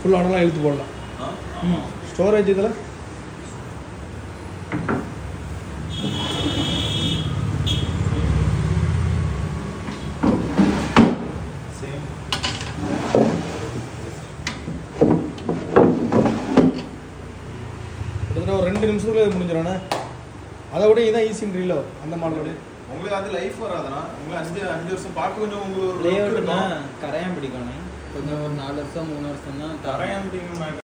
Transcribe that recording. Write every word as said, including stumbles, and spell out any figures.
Full ஆனலாம் இழுத்து போடலாம். ம் ஸ்டோரேஜ் இதில் கிட்டத்தட்ட ஒரு ரெண்டு நிமிஷத்துல முடிஞ்சிடண்ணே. அதை விட இதான் ஈஸின்றீங்களோ அந்த மாடலோட? உங்களுக்கு அது லைஃப் வராதுண்ணா. உங்களுக்கு அஞ்சு அஞ்சு வருஷம் பார்க்க கொஞ்சம் உங்களுக்கு ஒரு கரையான் பிடிக்கணும். கொஞ்சம் ஒரு நாலு வருஷம் மூணு வருஷம் தான் கரையான் பிடிக்கணும்.